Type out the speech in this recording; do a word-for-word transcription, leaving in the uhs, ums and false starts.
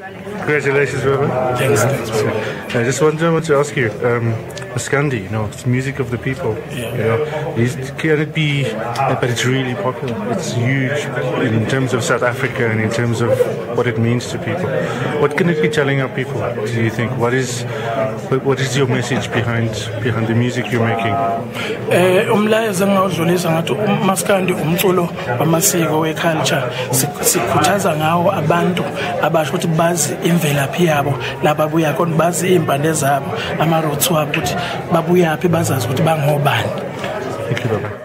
Congratulations, brother. Thanks, thanks, brother. I just want, I want to ask you, um, Scandi, you know, it's music of the people. Yeah. You know, is, can it be? But it's really popular. It's huge in terms of South Africa and in terms of what it means to people. What can it be telling our people? Do you think? What is, what is your message behind behind the music you're making? Umlayezo engawudlulisa ngathi uMaskandi umculo wamasiko weculture sikhuthaza ngawo abantu abasho ukuthi bazi imvelaphi yabo lapha buya khona bazi impande zabo ama roots wabo ukuthi babuyaphi bazazi ukuthi bangobani. Thank you, Baba.